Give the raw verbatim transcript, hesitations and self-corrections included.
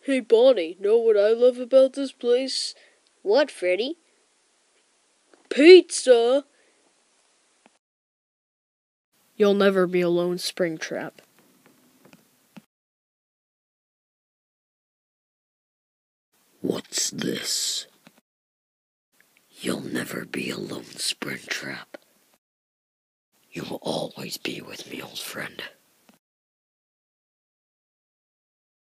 Hey, Bonnie, know what I love about this place? What, Freddy? Pizza! You'll never be alone, Springtrap. What's this? You'll never be alone, Springtrap. You'll always be with me, old friend.